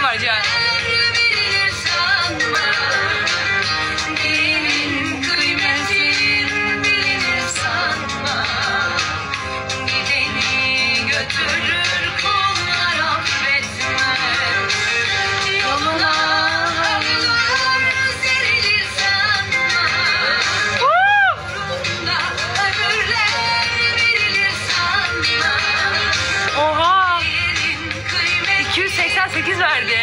var Cihan. Oha! 288 verdi.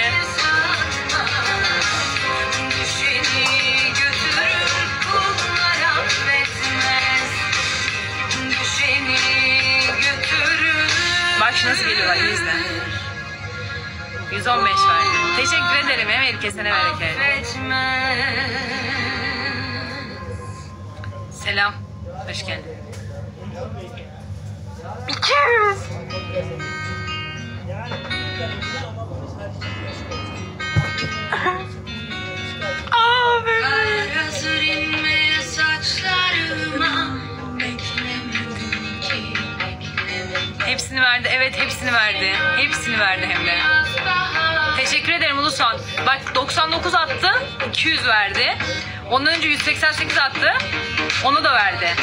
Bak şu nasıl geliyorlar, izle. 115 verdi. Teşekkür ederim. Emel kesene bereket. Selam. Hoş geldin. 200. Hepsini verdi. Evet, hepsini verdi. Hepsini verdi hem de. Teşekkür ederim Ulusan. Bak 99 attı. 200 verdi. Ondan önce 188 attı. Onu da verdi.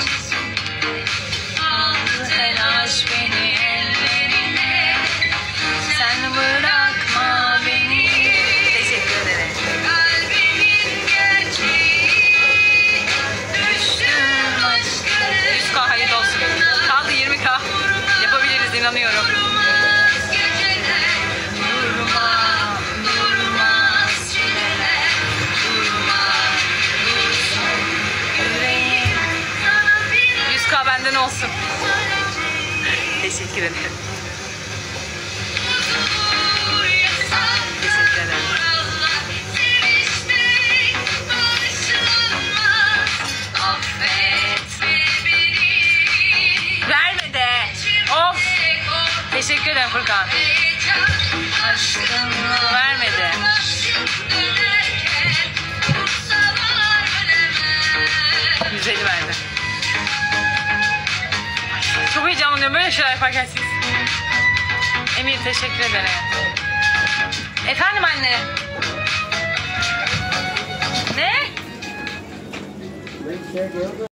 Telaş beni ellerine. Sen bırakma beni. Teşekkür ederim. Kalbimin gerçeği. Düştüm aşkına. 100K hayırlı olsun. Kaldı 20K. Yapabiliriz, inanıyorum. Benden olsun. Teşekkür ederim. Teşekkür ederim. Verme de. Of. Teşekkür ederim Furkan. Vermedi. Güzeli verdi. Çok heyecanlanıyorum böyle şeyler yaparken siz. Emir teşekkür ederim. Efendim anne. Ne?